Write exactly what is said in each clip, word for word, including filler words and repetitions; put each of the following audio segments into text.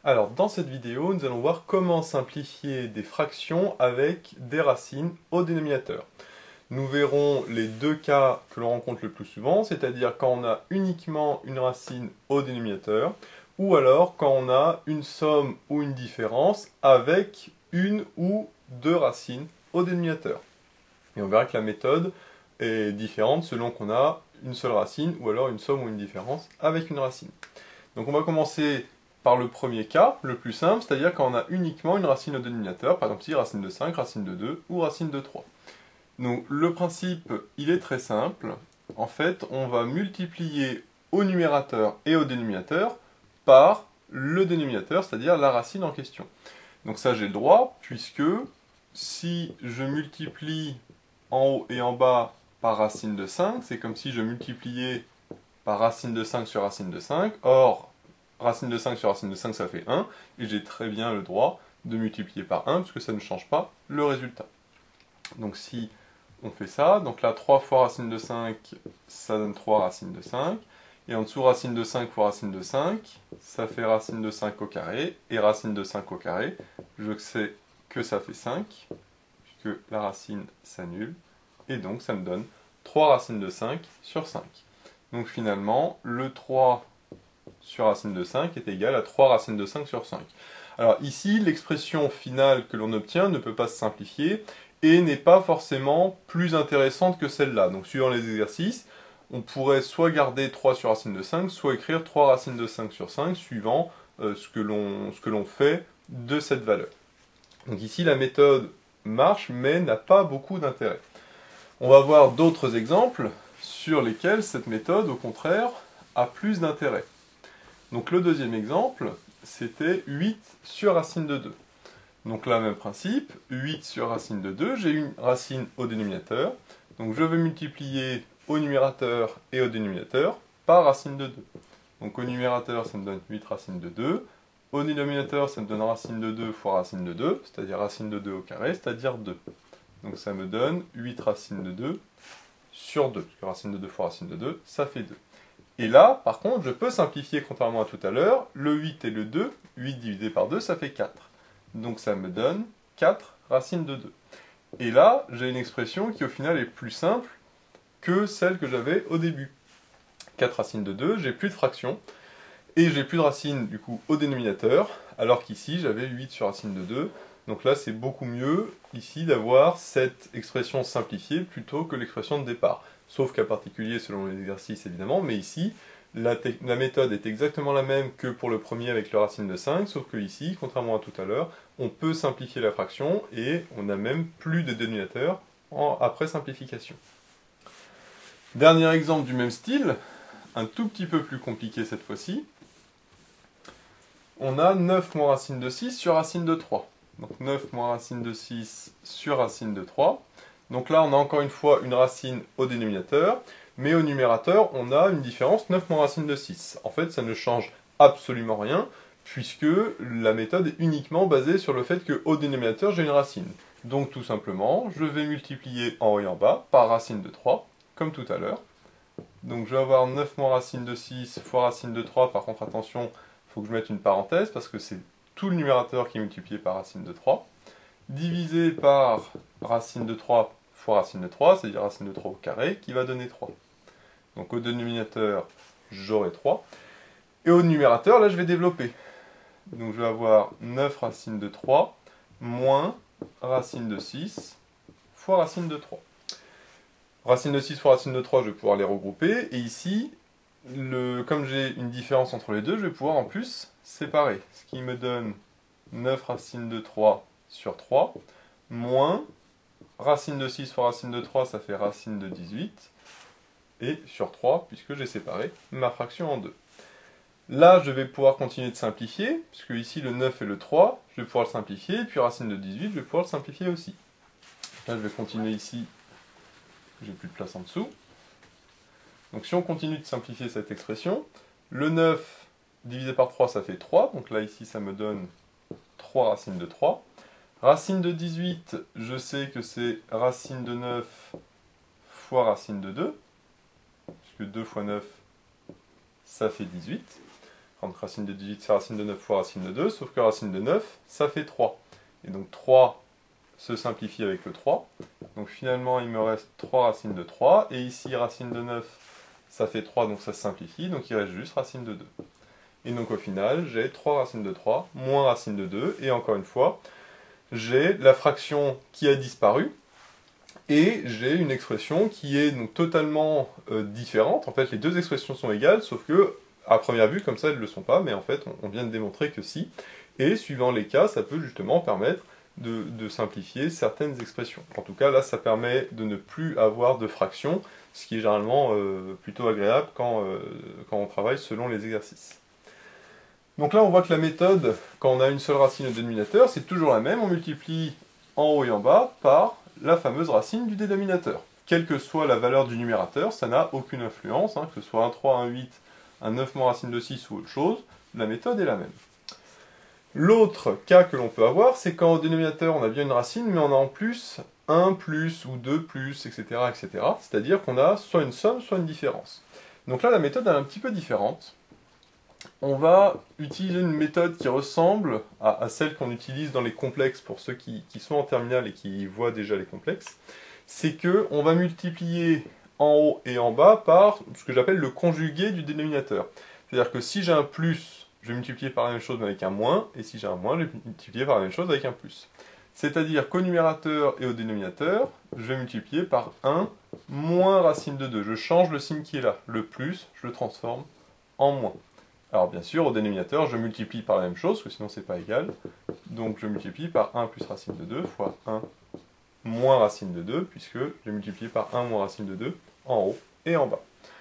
Alors, dans cette vidéo, nous allons voir comment simplifier des fractions avec des racines au dénominateur. Nous verrons les deux cas que l'on rencontre le plus souvent, c'est-à-dire quand on a uniquement une racine au dénominateur, ou alors quand on a une somme ou une différence avec une ou deux racines au dénominateur. Et on verra que la méthode est différente selon qu'on a une seule racine, ou alors une somme ou une différence avec une racine. Donc on va commencer par le premier cas, le plus simple, c'est-à-dire quand on a uniquement une racine au dénominateur, par exemple ici racine de cinq, racine de deux ou racine de trois. Donc le principe, il est très simple. En fait, on va multiplier au numérateur et au dénominateur par le dénominateur, c'est-à-dire la racine en question. Donc ça j'ai le droit, puisque si je multiplie en haut et en bas par racine de cinq, c'est comme si je multipliais par racine de cinq sur racine de cinq. Or, racine de cinq sur racine de cinq, ça fait un, et j'ai très bien le droit de multiplier par un, puisque ça ne change pas le résultat. Donc si on fait ça, donc là, trois fois racine de cinq, ça donne trois racines de cinq, et en dessous, racine de cinq fois racine de cinq, ça fait racine de cinq au carré, et racine de cinq au carré, je sais que ça fait cinq, puisque la racine s'annule, et donc ça me donne trois racines de cinq sur cinq. Donc finalement, le trois sur racine de cinq est égal à trois racines de cinq sur cinq. Alors ici, l'expression finale que l'on obtient ne peut pas se simplifier et n'est pas forcément plus intéressante que celle-là. Donc suivant les exercices, on pourrait soit garder trois sur racine de cinq, soit écrire trois racines de cinq sur cinq, suivant euh, ce que l'on ce que l'on fait de cette valeur. Donc ici, la méthode marche, mais n'a pas beaucoup d'intérêt. On va voir d'autres exemples sur lesquels cette méthode, au contraire, a plus d'intérêt. Donc le deuxième exemple, c'était huit sur racine de deux. Donc là, même principe, huit sur racine de deux, j'ai une racine au dénominateur, donc je vais multiplier au numérateur et au dénominateur par racine de deux. Donc au numérateur, ça me donne huit racines de deux, au dénominateur, ça me donne racine de deux fois racine de deux, c'est-à-dire racine de deux au carré, c'est-à-dire deux. Donc ça me donne huit racines de deux sur deux, parce que racine de deux fois racine de deux, ça fait deux. Et là, par contre, je peux simplifier contrairement à tout à l'heure, le huit et le deux, huit divisé par deux, ça fait quatre. Donc ça me donne quatre racines de deux. Et là, j'ai une expression qui au final est plus simple que celle que j'avais au début. quatre racines de deux, j'ai plus de fraction, et j'ai plus de racines du coup au dénominateur, alors qu'ici j'avais huit sur racine de deux. Donc là, c'est beaucoup mieux ici d'avoir cette expression simplifiée plutôt que l'expression de départ. Sauf cas particulier selon l'exercice évidemment, mais ici, la, la méthode est exactement la même que pour le premier avec le racine de cinq, sauf que ici, contrairement à tout à l'heure, on peut simplifier la fraction et on n'a même plus de dénominateur en, après simplification. Dernier exemple du même style, un tout petit peu plus compliqué cette fois-ci. On a neuf moins racine de six sur racine de trois. Donc neuf moins racine de six sur racine de trois. Donc là, on a encore une fois une racine au dénominateur, mais au numérateur, on a une différence neuf moins racine de six. En fait, ça ne change absolument rien, puisque la méthode est uniquement basée sur le fait qu'au dénominateur, j'ai une racine. Donc tout simplement, je vais multiplier en haut et en bas par racine de trois, comme tout à l'heure. Donc je vais avoir neuf moins racine de six fois racine de trois, par contre attention, il faut que je mette une parenthèse, parce que c'est tout le numérateur qui est multiplié par racine de trois, divisé par racine de trois fois racine de trois, c'est-à-dire racine de trois au carré, qui va donner trois. Donc au dénominateur, j'aurai trois. Et au numérateur, là, je vais développer. Donc je vais avoir neuf racine de trois moins racine de six fois racine de trois. Racine de six fois racine de trois, je vais pouvoir les regrouper. Et ici, le, comme j'ai une différence entre les deux, je vais pouvoir en plus séparer. Ce qui me donne neuf racine de trois sur trois, moins racine de six fois racine de trois, ça fait racine de dix-huit, et sur trois, puisque j'ai séparé ma fraction en deux. Là, je vais pouvoir continuer de simplifier, puisque ici le neuf et le trois, je vais pouvoir le simplifier, et puis racine de dix-huit, je vais pouvoir le simplifier aussi. Là, je vais continuer ici, j'ai plus de place en dessous. Donc si on continue de simplifier cette expression, le neuf divisé par trois, ça fait trois, donc là ici ça me donne trois racines de trois. Racine de dix-huit, je sais que c'est racine de neuf fois racine de deux, puisque deux fois neuf, ça fait dix-huit. Donc racine de dix-huit, c'est racine de neuf fois racine de deux, sauf que racine de neuf, ça fait trois. Et donc trois se simplifie avec le trois. Donc finalement, il me reste trois racines de trois. Et ici, racine de neuf, ça fait trois, donc ça se simplifie. Donc il reste juste racine de deux. Et donc au final, j'ai trois racines de trois, moins racine de deux. Et encore une fois, j'ai la fraction qui a disparu. Et j'ai une expression qui est donc totalement euh, différente. En fait, les deux expressions sont égales, sauf que, à première vue, comme ça, elles ne le sont pas. Mais en fait, on, on vient de démontrer que si. Et suivant les cas, ça peut justement permettre de, de simplifier certaines expressions. En tout cas, là, ça permet de ne plus avoir de fractions, ce qui est généralement euh, plutôt agréable quand, euh, quand on travaille selon les exercices. Donc là, on voit que la méthode, quand on a une seule racine au dénominateur, c'est toujours la même. On multiplie en haut et en bas par la fameuse racine du dénominateur. Quelle que soit la valeur du numérateur, ça n'a aucune influence, hein, que ce soit un trois, un huit, un neuf moins racine de six ou autre chose, la méthode est la même. L'autre cas que l'on peut avoir, c'est quand au dénominateur on a bien une racine, mais on a en plus un plus ou deux plus, et cetera, et cetera. C'est-à-dire qu'on a soit une somme, soit une différence. Donc là, la méthode est un petit peu différente. On va utiliser une méthode qui ressemble à, à celle qu'on utilise dans les complexes pour ceux qui, qui sont en terminale et qui voient déjà les complexes. C'est qu'on va multiplier en haut et en bas par ce que j'appelle le conjugué du dénominateur. C'est-à-dire que si j'ai un plus, je vais multiplier par la même chose mais avec un moins, et si j'ai un moins, je vais multiplier par la même chose avec un plus. C'est-à-dire qu'au numérateur et au dénominateur, je vais multiplier par un moins racine de deux. Je change le signe qui est là. Le plus, je le transforme en moins. Alors bien sûr, au dénominateur, je multiplie par la même chose, parce que sinon c'est pas égal. Donc je multiplie par un plus racine de deux fois un moins racine de deux, puisque j'ai multiplié par un moins racine de deux en haut et en bas.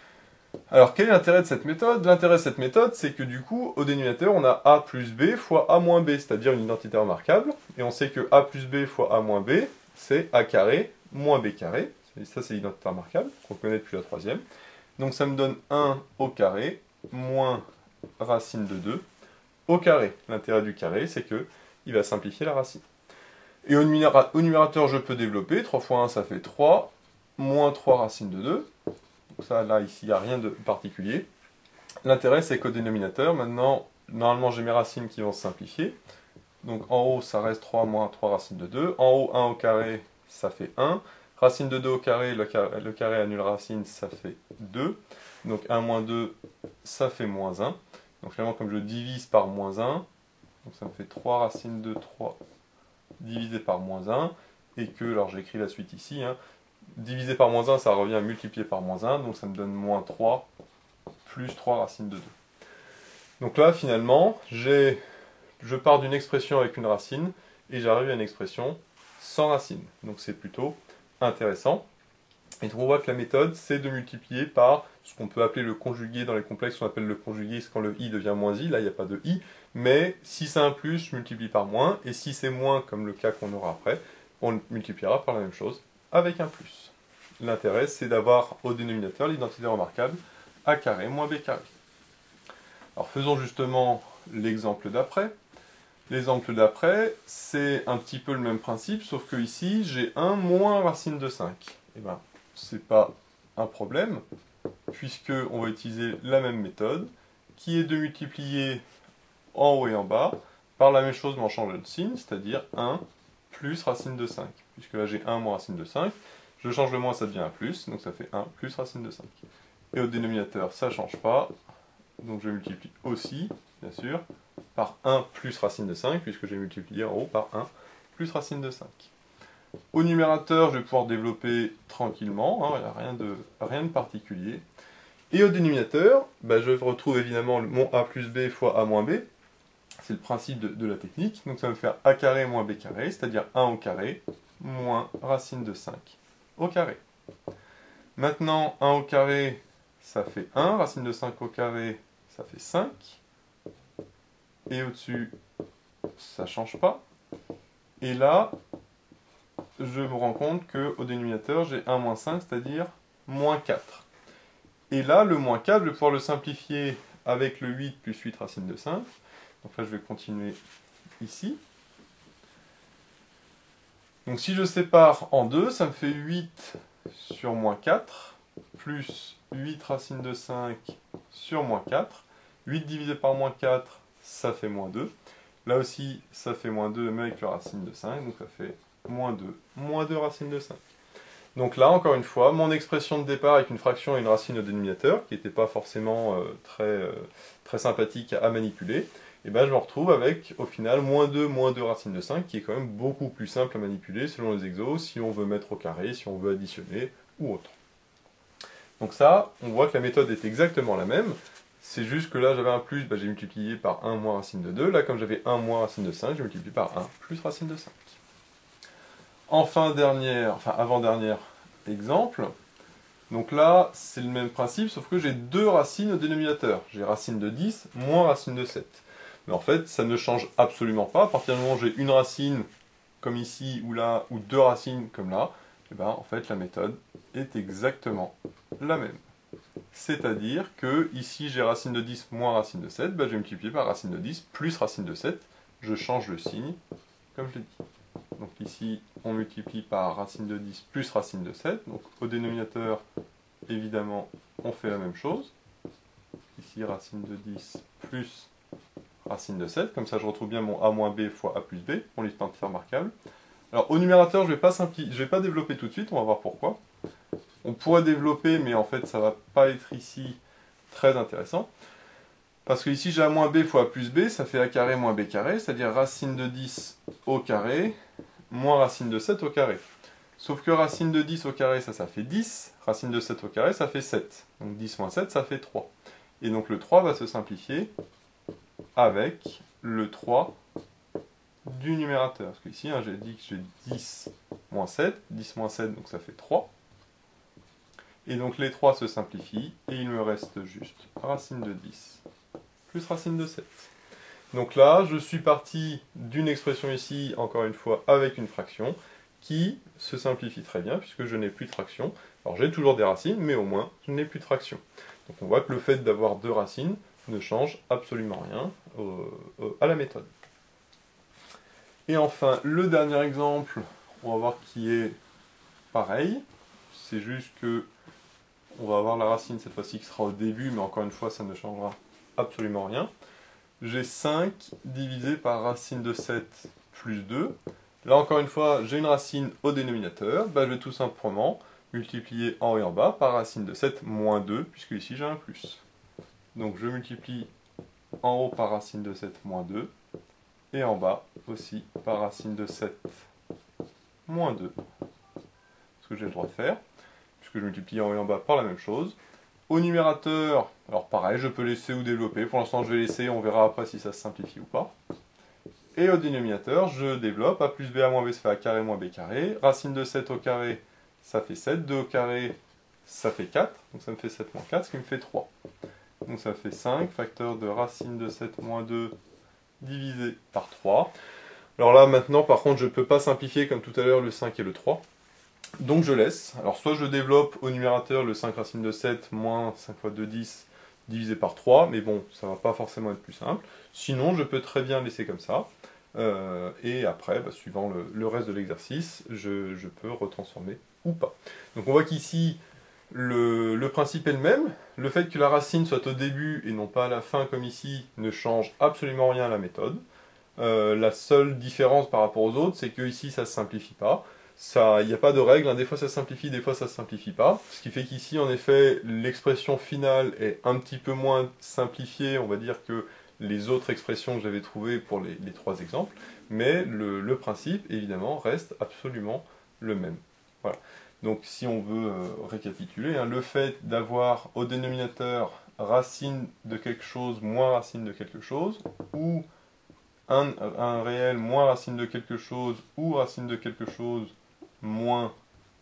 Alors quel est l'intérêt de cette méthode? L'intérêt de cette méthode, c'est que du coup, au dénominateur, on a a plus b fois a moins b, c'est-à-dire une identité remarquable. Et on sait que a plus b fois a moins b, c'est a carré moins b carré. Et ça, c'est l'identité remarquable, qu'on connaît depuis la troisième. Donc ça me donne un au carré moins racine de deux au carré. L'intérêt du carré, c'est que il va simplifier la racine. Et au, numéra au numérateur, je peux développer. trois fois un, ça fait trois. Moins trois racine de deux. Donc ça, là, ici, il n'y a rien de particulier. L'intérêt, c'est qu'au dénominateur, maintenant, normalement, j'ai mes racines qui vont se simplifier. Donc en haut, ça reste trois moins trois racine de deux. En haut, un au carré, ça fait un. Racine de deux au carré, le carré, le carré annule racine, ça fait deux. Donc un moins deux, ça fait moins un. Donc finalement, comme je divise par moins un, donc ça me fait trois racines de trois divisé par moins un, et que, alors j'écris la suite ici, hein, divisé par moins un, ça revient à multiplier par moins un, donc ça me donne moins trois, plus trois racines de deux. Donc là, finalement, j'ai, je pars d'une expression avec une racine, et j'arrive à une expression sans racine. Donc c'est plutôt intéressant. Et donc on voit que la méthode, c'est de multiplier par ce qu'on peut appeler le conjugué dans les complexes, on appelle le conjugué, c'est quand le i devient moins i, là il n'y a pas de i, mais si c'est un plus, je multiplie par moins, et si c'est moins, comme le cas qu'on aura après, on multipliera par la même chose avec un plus. L'intérêt, c'est d'avoir au dénominateur l'identité remarquable a carré moins b carré. Alors faisons justement l'exemple d'après. L'exemple d'après, c'est un petit peu le même principe, sauf que ici, j'ai un moins racine de cinq. Et ben, c'est pas un problème, puisque on va utiliser la même méthode, qui est de multiplier en haut et en bas par la même chose mais en changeant de signe, c'est-à-dire un plus racine de cinq. Puisque là j'ai un moins racine de cinq, je change le moins, ça devient un plus, donc ça fait un plus racine de cinq. Et au dénominateur, ça ne change pas, donc je multiplie aussi, bien sûr, par un plus racine de cinq, puisque j'ai multiplié en haut par un plus racine de cinq. Au numérateur, je vais pouvoir développer tranquillement, hein, il n'y a rien de, rien de particulier. Et au dénominateur, bah, je retrouve évidemment mon a plus b fois a moins b. C'est le principe de, de la technique. Donc ça va me faire a carré moins b carré, c'est-à-dire un au carré, moins racine de cinq au carré. Maintenant, un au carré, ça fait un. Racine de cinq au carré, ça fait cinq. Et au-dessus, ça ne change pas. Et là, je me rends compte qu'au dénominateur, j'ai un moins cinq, c'est-à-dire moins quatre. Et là, le moins quatre, je vais pouvoir le simplifier avec le huit plus huit racine de cinq. Donc là, je vais continuer ici. Donc si je sépare en deux, ça me fait huit sur moins quatre, plus huit racine de cinq sur moins quatre. huit divisé par moins quatre, ça fait moins deux. Là aussi, ça fait moins deux, mais avec la racine de cinq, donc ça fait moins deux. Moins deux racine de cinq. Donc là, encore une fois, mon expression de départ avec une fraction et une racine au dénominateur, qui n'était pas forcément euh, très, euh, très sympathique à manipuler, et ben je me retrouve avec, au final, moins deux, moins deux racine de cinq, qui est quand même beaucoup plus simple à manipuler selon les exos, si on veut mettre au carré, si on veut additionner, ou autre. Donc ça, on voit que la méthode est exactement la même, c'est juste que là j'avais un plus, ben, j'ai multiplié par un moins racine de deux, là comme j'avais un moins racine de cinq, j'ai multiplié par un plus racine de cinq. Enfin, dernière, enfin avant-dernière exemple. Donc là, c'est le même principe, sauf que j'ai deux racines au dénominateur. J'ai racine de dix moins racine de sept. Mais en fait, ça ne change absolument pas. À partir du moment où j'ai une racine, comme ici, ou là, ou deux racines, comme là, et ben, en fait, la méthode est exactement la même. C'est-à-dire que ici, j'ai racine de dix moins racine de sept, ben, je vais multiplier par racine de dix plus racine de sept. Je change le signe, comme je l'ai dit. Donc ici, on multiplie par racine de dix plus racine de sept. Donc au dénominateur, évidemment, on fait la même chose. Ici, racine de dix plus racine de sept. Comme ça, je retrouve bien mon a moins b fois a plus b, mon liste entière remarquable. Alors au numérateur, je ne vais pas simpli... je vais pas développer tout de suite, on va voir pourquoi. On pourrait développer, mais en fait, ça ne va pas être ici très intéressant. Parce que ici, j'ai a moins b fois a plus b, ça fait a carré moins b carré, c'est-à-dire racine de dix au carré, moins racine de sept au carré. Sauf que racine de dix au carré, ça, ça fait dix. Racine de sept au carré, ça fait sept. Donc dix moins sept, ça fait trois. Et donc le trois va se simplifier avec le trois du numérateur. Parce qu'ici, hein, j'ai dit que j'ai dix moins sept. dix moins sept, donc ça fait trois. Et donc les trois se simplifient, et il me reste juste racine de dix plus racine de sept. Donc là, je suis parti d'une expression ici, encore une fois, avec une fraction, qui se simplifie très bien, puisque je n'ai plus de fraction. Alors j'ai toujours des racines, mais au moins, je n'ai plus de fraction. Donc on voit que le fait d'avoir deux racines ne change absolument rien euh, euh, à la méthode. Et enfin, le dernier exemple, on va voir qui est pareil. C'est juste que on va avoir la racine cette fois-ci qui sera au début, mais encore une fois, ça ne changera absolument rien. J'ai cinq divisé par racine de sept plus deux. Là, encore une fois, j'ai une racine au dénominateur. Ben, je vais tout simplement multiplier en haut et en bas par racine de sept moins deux, puisque ici j'ai un plus. Donc je multiplie en haut par racine de sept moins deux, et en bas aussi par racine de sept moins deux. Ce que j'ai le droit de faire, puisque je multiplie en haut et en bas par la même chose. Au numérateur, alors pareil, je peux laisser ou développer. Pour l'instant, je vais laisser, on verra après si ça se simplifie ou pas. Et au dénominateur, je développe. A plus b, a moins b, ça fait a carré moins b carré. Racine de sept au carré, ça fait sept. deux au carré, ça fait quatre. Donc ça me fait sept moins quatre, ce qui me fait trois. Donc ça fait cinq, facteur de racine de sept moins deux divisé par trois. Alors là, maintenant, par contre, je ne peux pas simplifier comme tout à l'heure le cinq et le trois. Donc je laisse. Alors soit je développe au numérateur le cinq racine de sept moins cinq fois deux, dix divisé par trois, mais bon, ça va pas forcément être plus simple. Sinon, je peux très bien laisser comme ça. Euh, et après, bah, suivant le, le reste de l'exercice, je, je peux retransformer ou pas. Donc on voit qu'ici, le, le principe est le même. Le fait que la racine soit au début et non pas à la fin comme ici ne change absolument rien à la méthode. Euh, la seule différence par rapport aux autres, c'est que ici ça ne se simplifie pas. Il n'y a pas de règle, hein. Des fois ça se simplifie, des fois ça ne se simplifie pas. Ce qui fait qu'ici, en effet, l'expression finale est un petit peu moins simplifiée, on va dire, que les autres expressions que j'avais trouvées pour les, les trois exemples. Mais le, le principe, évidemment, reste absolument le même. Voilà. Donc si on veut euh, récapituler, hein, le fait d'avoir au dénominateur racine de quelque chose moins racine de quelque chose, ou un, un réel moins racine de quelque chose, ou racine de quelque chose moins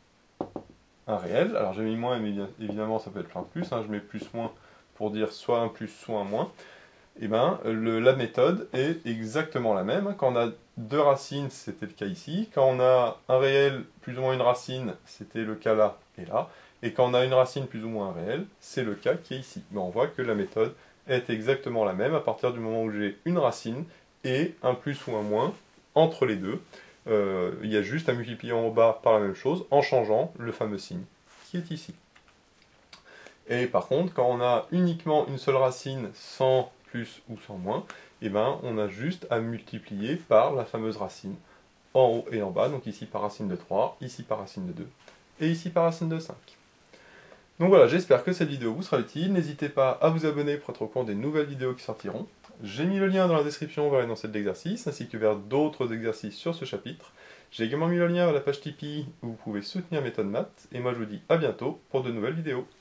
un réel. Alors j'ai mis moins, mais évidemment ça peut être un plus, hein, je mets plus moins pour dire soit un plus, soit un moins. Et bien le, la méthode est exactement la même. Quand on a deux racines, c'était le cas ici. Quand on a un réel plus ou moins une racine, c'était le cas là et là. Et quand on a une racine plus ou moins un réel, c'est le cas qui est ici. Mais on voit que la méthode est exactement la même à partir du moment où j'ai une racine et un plus ou un moins entre les deux. Euh, il y a juste à multiplier en bas par la même chose en changeant le fameux signe qui est ici. Et par contre, quand on a uniquement une seule racine sans plus ou sans moins, eh ben, on a juste à multiplier par la fameuse racine en haut et en bas, donc ici par racine de trois, ici par racine de deux, et ici par racine de cinq. Donc voilà, j'espère que cette vidéo vous sera utile. N'hésitez pas à vous abonner pour être au courant des nouvelles vidéos qui sortiront. J'ai mis le lien dans la description vers l'énoncé de l'exercice, ainsi que vers d'autres exercices sur ce chapitre. J'ai également mis le lien vers la page Tipeee où vous pouvez soutenir Méthode Maths, et moi je vous dis à bientôt pour de nouvelles vidéos.